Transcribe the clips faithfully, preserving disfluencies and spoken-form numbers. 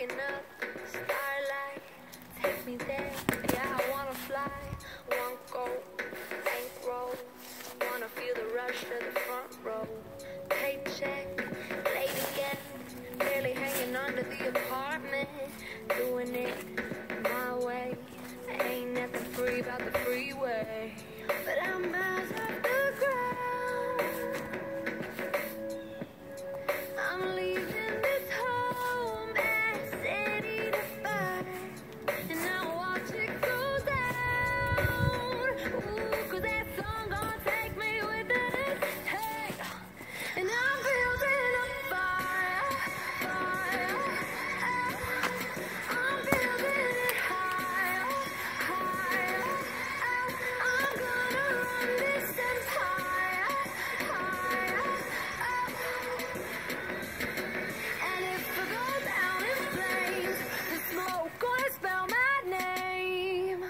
waking up, starlight, take me there. Yeah, I wanna fly, want go, bankroll. Wanna feel the rush of the front row. Paycheck, late again, barely hanging under the apartment. Doing it my way, ain't nothing free about the freeway. But I'm miles off the ground. I'm leaving this home and city to find, and I watch it go down. Ooh, 'cause that song gonna take me with it. Hey, and I'm building a fire, fire. I'm building it higher, higher. I'm gonna run this empire, higher. And if I go down in flames, the smoke gonna spell my name.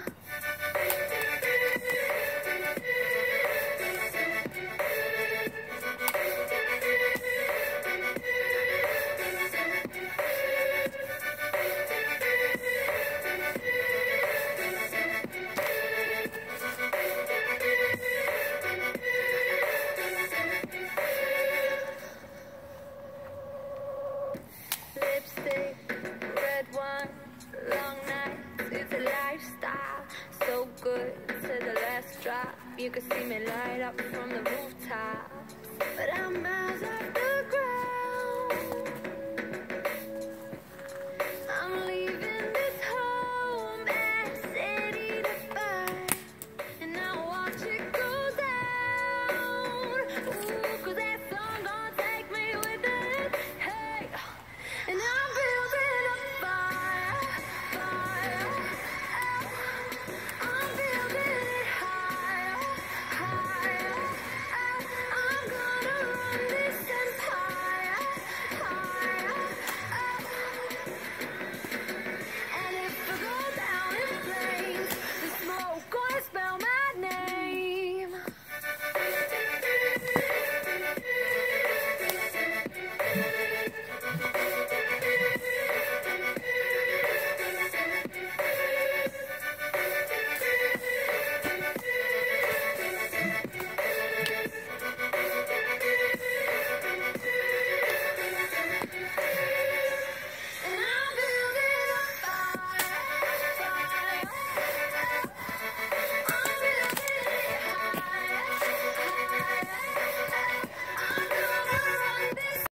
Lipstick, red wine, long nights, it's a lifestyle. So good to the last drop. You can see me light up from the rooftop. But I'm out.